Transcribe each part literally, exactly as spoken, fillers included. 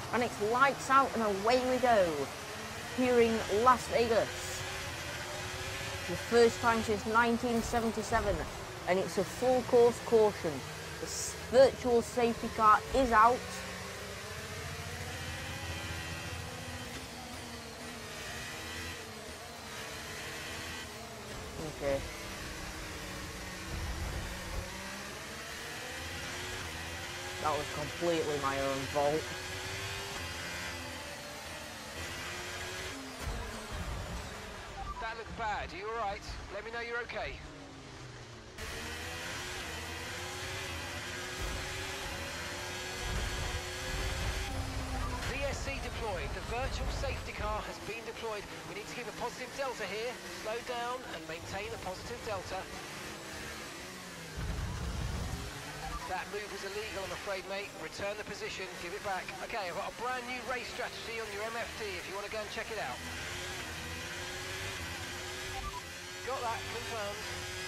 And it's lights out and away we go. Here in Las Vegas. The first time since nineteen seventy-seven. And it's a full course caution. The virtual safety car is out. Okay. That was completely my own fault. That looked bad. Are you alright? Let me know you're okay. V S C deployed. The virtual safety car has been deployed. We need to keep a positive delta here. Slow down and maintain a positive delta. That move was illegal, I'm afraid, mate. Return the position, give it back. Okay, I've got a brand new race strategy on your M F T if you want to go and check it out. Got that, confirmed.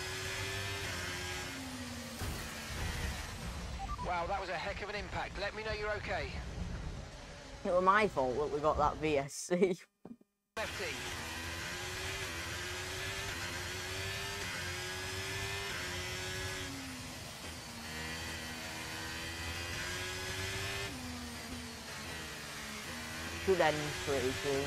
Wow, that was a heck of an impact. Let me know you're okay. It was my fault that we got that V S C. M F T. Should end pretty soon.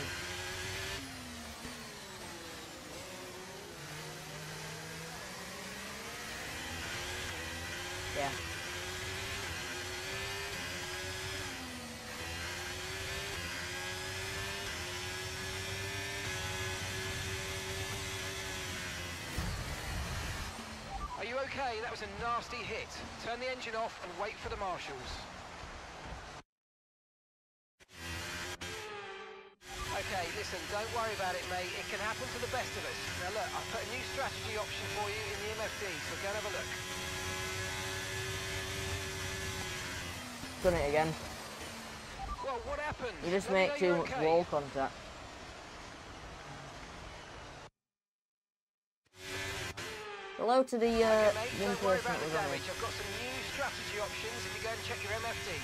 Yeah. Are you okay? That was a nasty hit. Turn the engine off and wait for the marshals. Okay, listen, don't worry about it, mate. It can happen to the best of us. Now look, I've put a new strategy option for you in the M F D, so go and have a look. Done it again. Well, what happened? You just Let me make know too you're much okay. wall contact. Hello to the uh, Okay, mate, one don't worry person about that the was on damage. me. I've got some new strategy options if you go and check your M F D.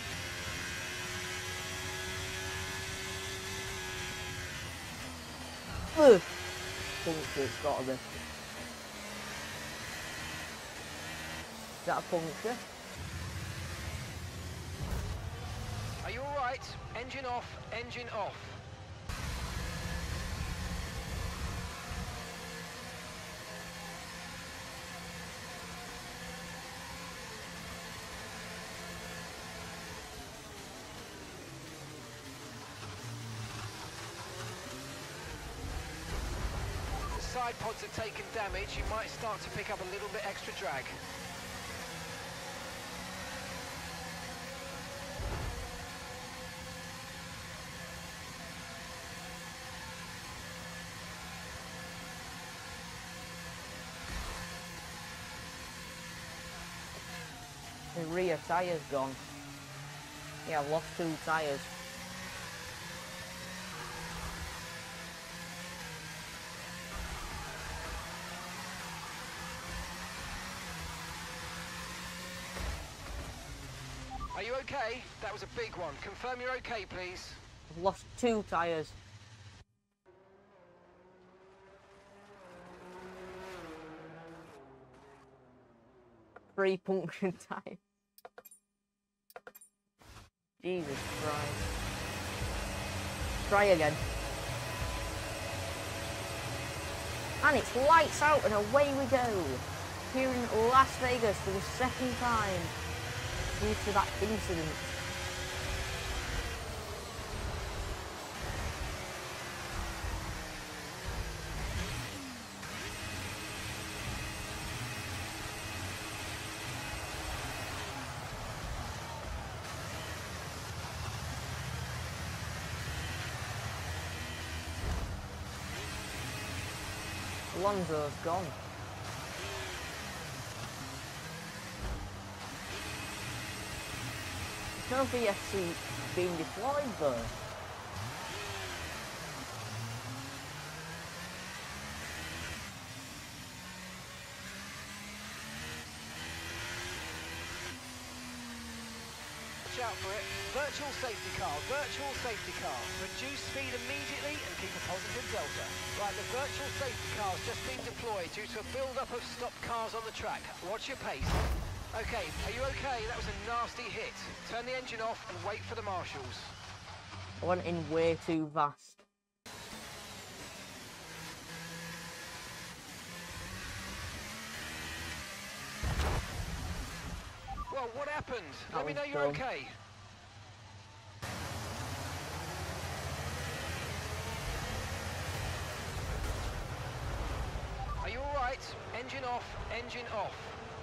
Ugh. Puncture, it's gotta be. Is that a puncture? Are you alright? Engine off, engine off. The side pods have taken damage. You might start to pick up a little bit extra drag. The rear tyre's gone. Yeah, I've lost two tyres. Are you okay? That was a big one. Confirm you're okay, please. I've lost two tyres. Three punctured tyres. Jesus Christ. Try again. And it's lights out and away we go. Here in Las Vegas for the second time due to that incident. Alonso's gone. There's no V S C being deployed though. out for it. Virtual safety car, virtual safety car. Reduce speed immediately and keep a positive delta. Right, the virtual safety car's just been deployed due to a build-up of stopped cars on the track. Watch your pace. Okay, are you okay? That was a nasty hit. Turn the engine off and wait for the marshals. I went in way too fast. Well, what happened? That Let me was know you're dumb. okay. Are you all right? Engine off, engine off.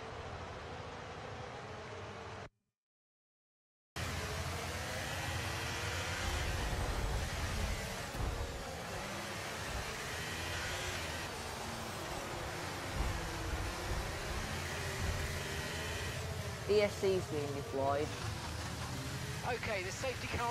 E S C's being deployed. Okay, the safety car...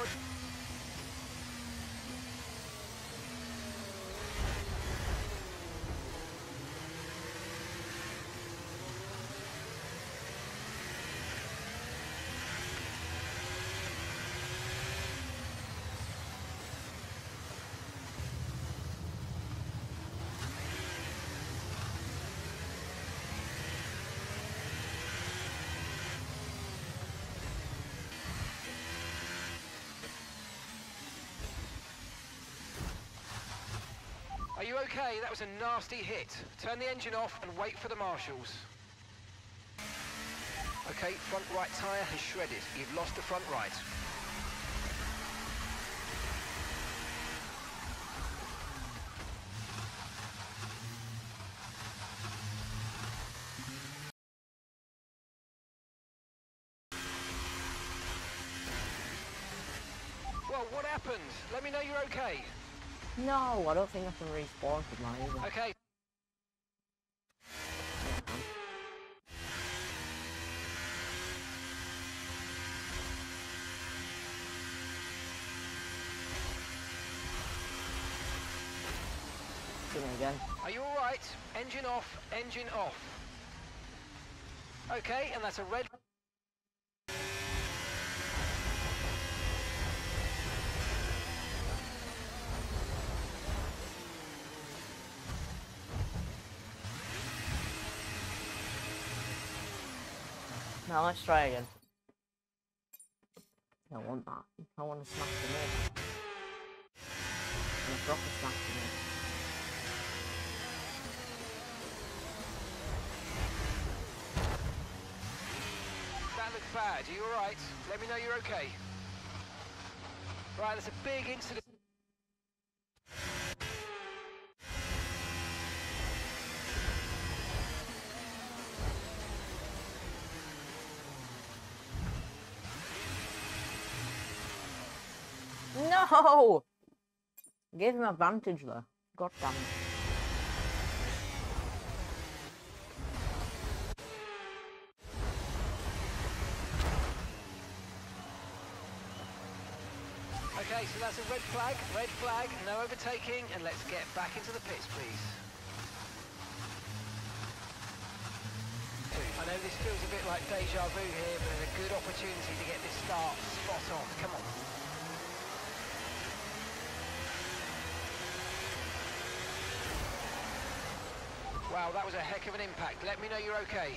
Are you okay? That was a nasty hit. Turn the engine off and wait for the marshals. Okay, front right tyre has shredded. You've lost the front right. Well, what happened? Let me know you're okay. No, I don't think I can respawn with mine either. Okay. Do it again. Are you all right? Engine off, engine off. Okay, and that's a red... Now let's try again. I don't want that. I want to smash the mid. I want to proper smash the mid. That looks bad. Are you all right? Let me know you're okay. Right, there's a big incident. No! Gave him advantage there. God damn it. Okay, so that's a red flag, red flag, no overtaking, and let's get back into the pits, please. I know this feels a bit like deja vu here, but there's a good opportunity to get this start spot on. Come on. Wow, that was a heck of an impact. Let me know you're okay.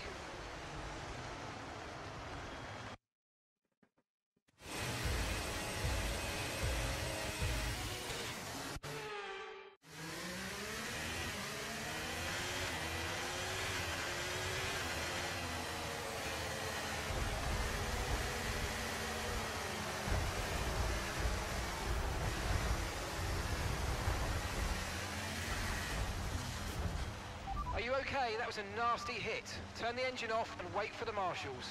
Are you okay? That was a nasty hit. Turn the engine off and wait for the marshals.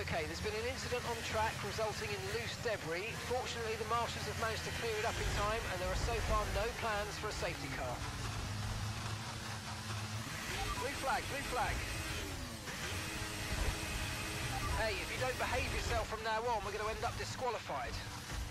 Okay, there's been an incident on track resulting in loose debris. Fortunately, the marshals have managed to clear it up in time, and there are so far no plans for a safety car. Blue flag, blue flag. Hey, if you don't behave yourself from now on, we're going to end up disqualified.